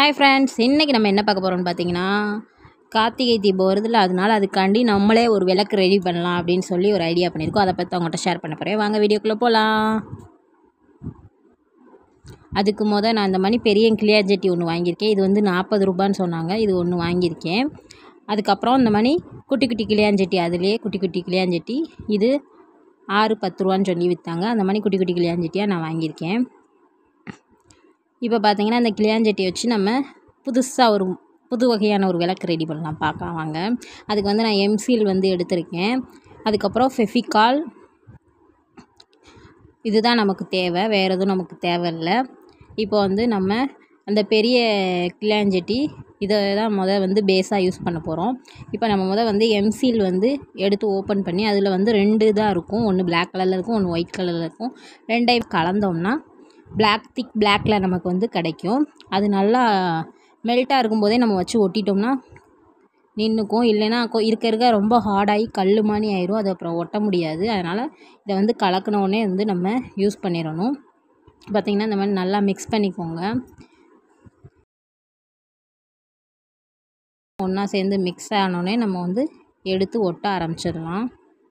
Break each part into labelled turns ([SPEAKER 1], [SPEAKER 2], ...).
[SPEAKER 1] Hi friends, இன்றைக்கி நம்ம என்ன பார்க்க போகிறோம்னு பார்த்தீங்கன்னா, கார்த்திகை தீபம் வருதுல்ல, அதனால அதுக்காண்டி நம்மளே ஒரு விளக்கு ரெடி பண்ணலாம் அப்படின்னு சொல்லி ஒரு ஐடியா பண்ணியிருக்கோம். அதை பற்றி அவங்கள்ட்ட ஷேர் பண்ண போகிறேன். வாங்க வீடியோக்குள்ளே போகலாம். அதுக்கு நான் இந்த மாதிரி பெரிய கிளியர் ஜெட்டி ஒன்று வாங்கியிருக்கேன். இது வந்து 40 ரூபான்னு சொன்னாங்க. இது ஒன்று வாங்கியிருக்கேன். அதுக்கப்புறம் இந்த மாதிரி குட்டி குட்டி கிளியாஞ்செட்டி, அதுலேயே குட்டி குட்டி கிளியாஞ்செட்டி இது 6-10 ரூபான்னு சொல்லி விற்றாங்க. அந்த மாதிரி குட்டி குட்டி கிளியாஞ்செட்டியாக நான் வாங்கியிருக்கேன். இப்போ பார்த்தீங்கன்னா இந்த கிளியாஞ்செட்டியை வச்சு நம்ம புதுசாக ஒரு புது வகையான ஒரு விளக்கு ரெடி பண்ணலாம். பார்க்கலாம் வாங்க. அதுக்கு வந்து நான் எம்சீல் வந்து எடுத்திருக்கேன். அதுக்கப்புறம் ஃபெவிகால், இதுதான் நமக்கு தேவை, வேறு எதுவும் நமக்கு தேவையில்லை. இப்போ வந்து நம்ம அந்த பெரிய கிளியாஞ்செட்டி இதை தான் வந்து பேஸாக யூஸ் பண்ண போகிறோம். இப்போ நம்ம வந்து எம்சீல் வந்து எடுத்து ஓப்பன் பண்ணி அதில் வந்து 2 இதாக இருக்கும். ஒன்று பிளாக் கலரில் இருக்கும், ஒன்று ஒயிட் கலரில் இருக்கும். ரெண்டையும் கலந்தோம்னா திக் பிளாக்கில் நமக்கு வந்து கிடைக்கும். அது நல்லா மெல்ட்டாக இருக்கும்போதே நம்ம வச்சு ஒட்டிட்டோம்னா நின்றுக்கும். இல்லைன்னா இருக்க ரொம்ப ஹார்டாகி கல் மாதிரி ஆயிரும். அது அப்புறம் ஒட்ட முடியாது. அதனால் இதை வந்து கலக்கினோடனே வந்து நம்ம யூஸ் பண்ணிடணும். பார்த்திங்கன்னா இந்த மாதிரி நல்லா மிக்ஸ் பண்ணிக்கோங்க. ஒன்றா சேர்ந்து மிக்ஸ் ஆனோடனே நம்ம வந்து எடுத்து ஒட்ட ஆரம்பிச்சிடலாம்.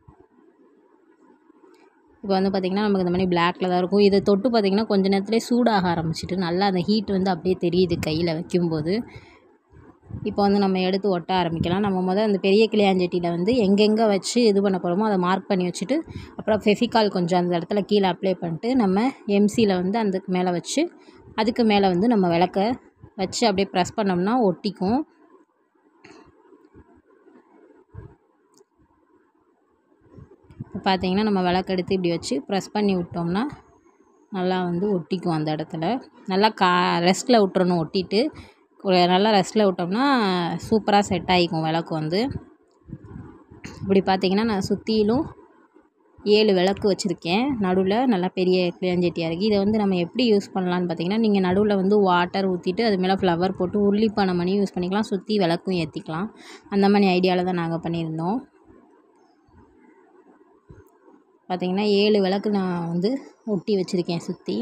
[SPEAKER 1] இப்போ வந்து பார்த்திங்கன்னா நமக்கு இந்த மாதிரி பிளாக்கில் தான் இருக்கும். இதை தொட்டு பார்த்திங்கன்னா கொஞ்சம் நேரத்துலேயே சூடாக ஆரம்பிச்சிட்டு நல்லா அந்த ஹீட் வந்து அப்படியே தெரியுது கையில் வைக்கும்போது. இப்போ வந்து நம்ம எடுத்து ஒட்ட ஆரம்பிக்கலாம். நம்ம அந்த பெரிய கிளியாஞ்செட்டியில் வந்து எங்கெங்கே வச்சு இது பண்ண போகிறோமோ அதை மார்க் பண்ணி வச்சுட்டு, அப்புறம் ஃபெவிகால் கொஞ்சம் அந்த இடத்துல கீழே அப்ளை பண்ணிட்டு நம்ம எம்சியில் வந்து அதுக்கு மேலே வச்சு அதுக்கு மேலே வந்து நம்ம விளக்க வச்சு அப்படியே ப்ரெஸ் பண்ணோம்னா ஒட்டிக்கும். பார்த்திங்கன்னா நம்ம விளக்கு எடுத்து இப்படி வச்சு ப்ரெஸ் பண்ணி விட்டோம்னா நல்லா வந்து ஒட்டிக்கும். அந்த இடத்துல நல்லா ரெஸ்ட்டில் விட்டுறணும். ஒட்டிட்டு நல்லா ரெஸ்ட்டில் விட்டோம்னா சூப்பராக செட் ஆகிக்கும் விளக்கு வந்து. இப்படி பார்த்திங்கன்னா நான் சுற்றிலும் 7 விளக்கு வச்சுருக்கேன். நடுவில் நல்லா பெரிய கிளியாஞ்செட்டியாக இருக்குது. இதை வந்து நம்ம எப்படி யூஸ் பண்ணலான்னு பார்த்திங்கன்னா, நீங்கள் நடுவில் வந்து வாட்டர் ஊற்றிட்டு அது மேலே ஃப்ளவர் போட்டு உருளிப்பானை மணி யூஸ் பண்ணிக்கலாம். சுற்றி விளக்கும் ஏற்றிக்கலாம். அந்த மாதிரி ஐடியாவில் தான் நாங்கள் பண்ணியிருந்தோம். பார்த்திங்கன்னா 7 விளக்கு நான் வந்து ஒட்டி வச்சுருக்கேன் சுற்றி.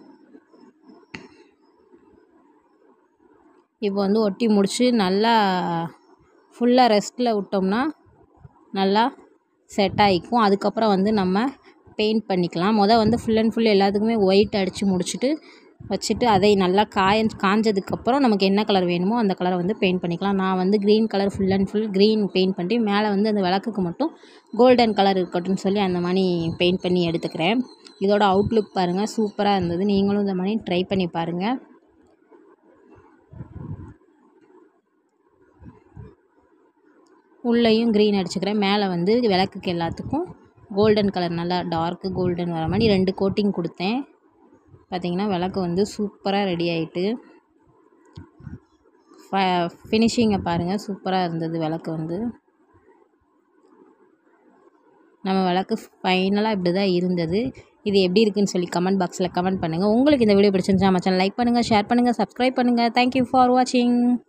[SPEAKER 1] இப்போ வந்து ஒட்டி முடித்து நல்லா ஃபுல்லாக ரெஸ்ட்டில் விட்டோம்னா நல்லா செட் ஆகிக்கும். அதுக்கப்புறம் வந்து நம்ம பெயிண்ட் பண்ணிக்கலாம். வந்து ஃபுல் அண்ட் ஃபுல் எல்லாத்துக்குமே ஒயிட் அடித்து முடிச்சுட்டு வச்சுட்டு அதை நல்லா காஞ்சதுக்கப்புறம் நமக்கு என்ன கலர் வேணுமோ அந்த கலரை வந்து பெயிண்ட் பண்ணிக்கலாம். நான் வந்து green colour full and full green paint பண்ணி மேலே வந்து அந்த விளக்குக்கு மட்டும் கோல்டன் கலர் இருக்கட்டும்னு சொல்லி அந்த மாதிரி பெயிண்ட் பண்ணி எடுத்துக்கிறேன். இதோட அவுட்லுக் பாருங்கள், சூப்பராக இருந்தது. நீங்களும் இந்த மாதிரி ட்ரை பண்ணி பாருங்கள். உள்ளேயும் க்ரீன் அடிச்சுக்கிறேன். மேலே வந்து விளக்குக்கு எல்லாத்துக்கும் கோல்டன் கலர் நல்லா டார்க்கு கோல்டன் வர மாதிரி 2 கோட்டிங் கொடுத்தேன். பார்த்திங்கன்னா விளக்கு வந்து சூப்பராக ரெடி ஆகிட்டு ஃபினிஷிங்கை பாருங்கள், சூப்பராக இருந்தது விளக்கு வந்து. நம்ம விளக்கு ஃபைனலாக இப்படி தான் இருந்தது. இது எப்படி இருக்குதுன்னு சொல்லி கமெண்ட் பாக்ஸில் கமெண்ட் பண்ணுங்கள். உங்களுக்கு இந்த வீடியோ பிடிச்சிருந்துச்சா நம்ம சேனல் லைக் பண்ணுங்கள், ஷேர் பண்ணுங்கள், சப்ஸ்கிரைப் பண்ணுங்கள். தேங்க்யூ ஃபார் வாட்சிங்.